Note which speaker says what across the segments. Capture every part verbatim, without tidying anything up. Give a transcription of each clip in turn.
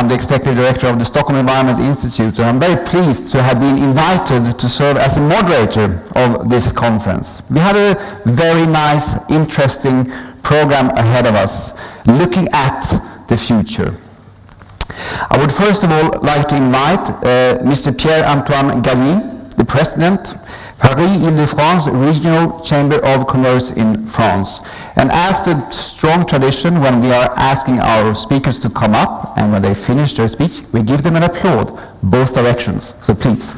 Speaker 1: I'm the Executive Director of the Stockholm Environment Institute, and I'm very pleased to have been invited to serve as the moderator of this conference. We have a very nice, interesting program ahead of us, looking at the future. I would first of all like to invite uh, Mister Pierre-Antoine Galli, the President, Paris-Île-de-France Regional Chamber of Commerce in France. And as a strong tradition, when we are asking our speakers to come up, and when they finish their speech, we give them an applaud, both directions. So please.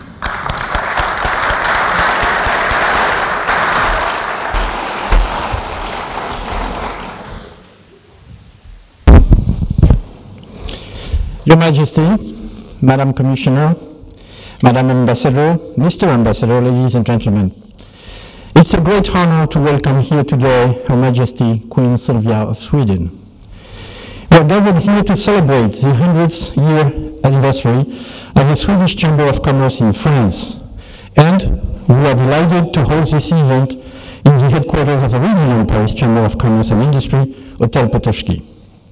Speaker 2: Your Majesty, Madam Commissioner, Madam Ambassador, Mister Ambassador, ladies and gentlemen, it's a great honor to welcome here today Her Majesty Queen Sylvia of Sweden. We are gathered here to celebrate the hundredth year anniversary of the Swedish Chamber of Commerce in France, and we are delighted to host this event in the headquarters of the regional Paris Chamber of Commerce and Industry, Hotel Potoczki.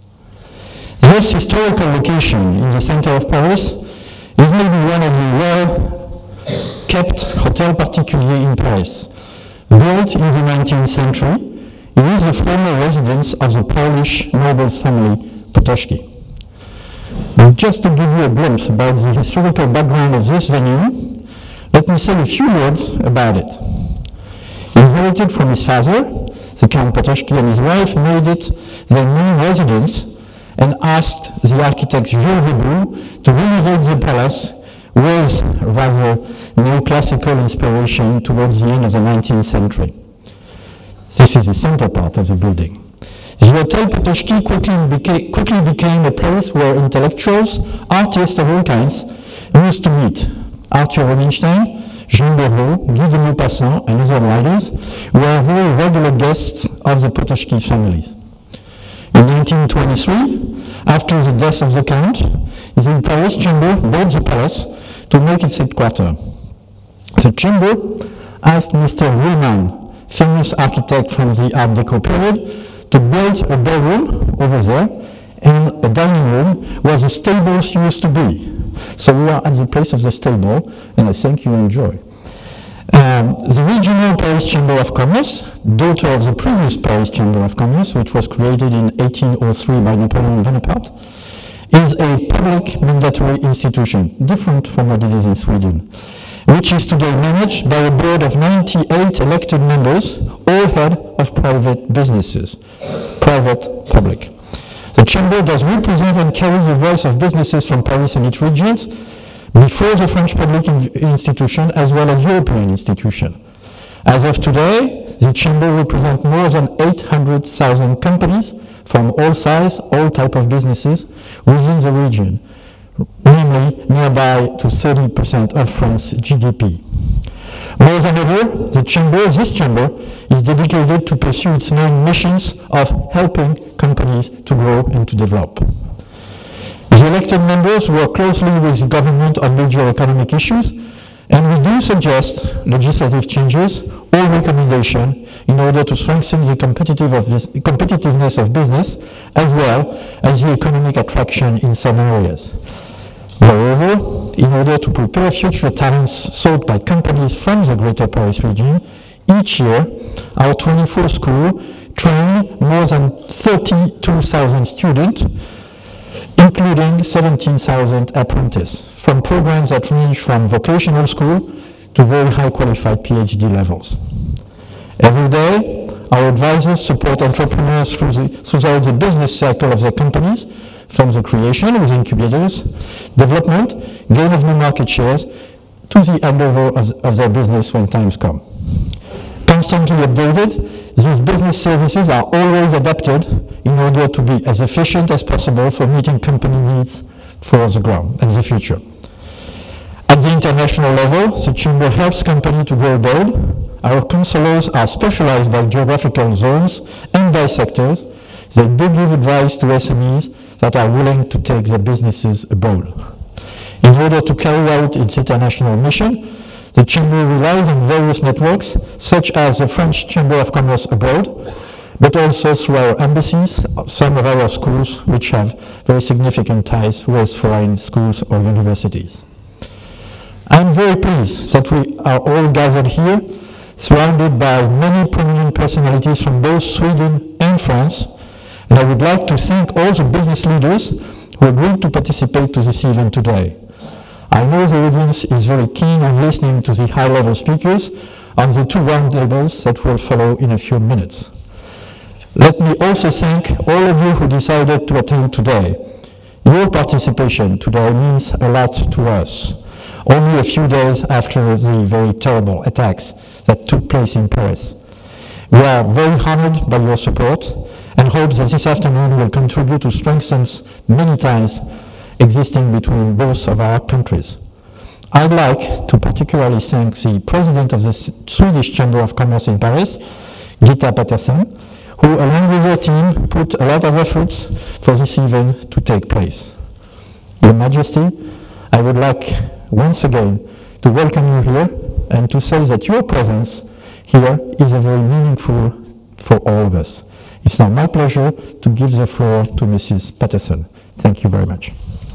Speaker 2: This historical location in the center of Paris is maybe one of the well-kept hotels particulier in Paris. Built in the nineteenth century, it is the former residence of the Polish noble family Potoczki. Just to give you a glimpse about the historical background of this venue, let me say a few words about it. Inherited from his father, the Count Potoczki and his wife made it their main residence and asked the architect Jules Riboud to renovate the palace with rather neoclassical inspiration towards the end of the nineteenth century. This is the center part of the building. The Hotel Potoczki quickly became, quickly became a place where intellectuals, artists of all kinds, used to meet. Arthur Rubinstein, Jean Béraud, Guy de Maupassant, and other writers were very regular guests of the Potoczki families. In nineteen twenty-three, after the death of the Count, the Paris Chamber bought the palace to make its headquarters. The Chamber asked Mister Riemann, famous architect from the Art Deco period, to build a ballroom over there and a dining room where the stables used to be. So we are at the place of the stable, and I think you enjoy. Um, the regional Paris Chamber of Commerce, daughter of the previous Paris Chamber of Commerce, which was created in eighteen oh three by Napoleon Bonaparte, is a public mandatory institution, different from what it is in Sweden, which is today managed by a board of ninety-eight elected members, all head of private businesses, private, public. The Chamber does represent and carry the voice of businesses from Paris and its regions, before the French public in institution as well as European institution. As of today, the Chamber represents more than eight hundred thousand companies from all sizes, all type of businesses within the region, namely nearby to thirty percent of France's G D P. More than ever, the Chamber, this Chamber, is dedicated to pursue its main missions of helping companies to grow and to develop. The elected members work closely with the government on major economic issues, and we do suggest legislative changes or recommendations in order to strengthen the competitive of this, competitiveness of business as well as the economic attraction in some areas. Moreover, in order to prepare future talents sought by companies from the Greater Paris region, each year our twenty-four schools train more than thirty-two thousand students, including seventeen thousand apprentices, from programs that range from vocational school to very high qualified PhD levels. Every day, our advisors support entrepreneurs through the, throughout the business cycle of their companies, from the creation with incubators, development, gain of new market shares, to the handover of, of their business when times come. Constantly updated, these business services are always adapted in order to be as efficient as possible for meeting company needs for the ground and the future. At the international level, the Chamber helps companies to grow abroad. Our counselors are specialized by geographical zones and by sectors. They do give advice to S M Es that are willing to take their businesses abroad. In order to carry out its international mission, the Chamber relies on various networks, such as the French Chamber of Commerce abroad, but also through our embassies, some of our schools which have very significant ties with foreign schools or universities. I'm very pleased that we are all gathered here, surrounded by many prominent personalities from both Sweden and France, and I would like to thank all the business leaders who agreed to participate to this event today. I know the audience is very keen on listening to the high-level speakers on the two roundtables that will follow in a few minutes. Let me also thank all of you who decided to attend today. Your participation today means a lot to us, only a few days after the very terrible attacks that took place in Paris. We are very honored by your support and hope that this afternoon will contribute to strengthen many ties existing between both of our countries. I'd like to particularly thank the president of the Swedish Chamber of Commerce in Paris, Gita Patterson, who along with their team put a lot of efforts for this event to take place. Your Majesty, I would like once again to welcome you here and to say that your presence here is a very meaningful for all of us. It's now my pleasure to give the floor to Missus Patterson. Thank you very much.